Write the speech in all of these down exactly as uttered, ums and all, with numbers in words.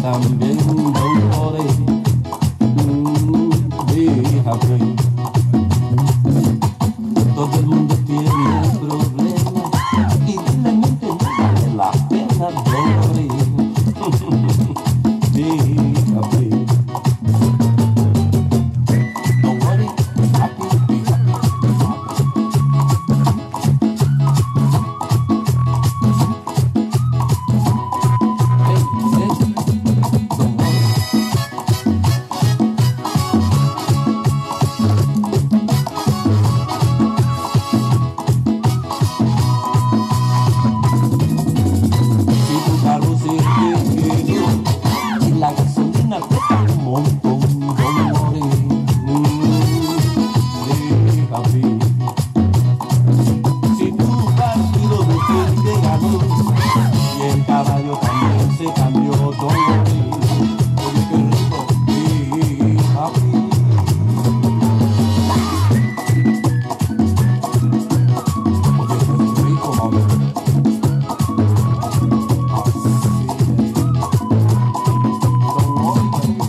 también dolores. Mm, fíjate, todo el mundo tiene problemas y realmente no vale la pena dolores. Fíjate. Don't worry, be happy, be happy, be happy. Hey, hey, don't worry. Si tu carro se quedó y la gasolina cuesta un montón, don't worry. Si tu partido de frente ganó y el caballo también se cambió, don't worry. Oye, qué rico, be happy. Oye, qué rico, mami. Así es. Don't worry, baby.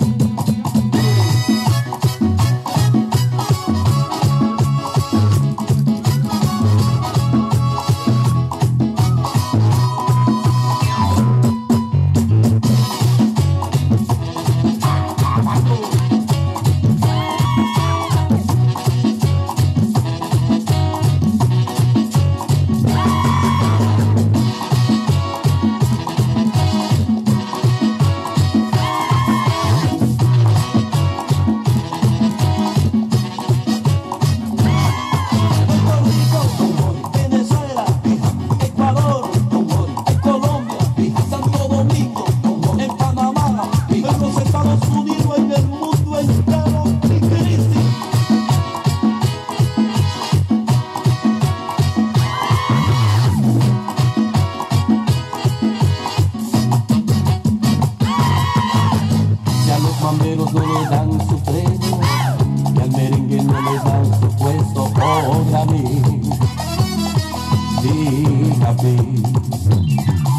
Puerto Rico, Venezuela, Ecuador, Colombia, Santo Domingo, en Panamá, en los Estados Unidos, en el mundo entero, y crisis. Si a los mamberos no le dan su premio y al merengue no le dan su puesto por a mí, fíjate.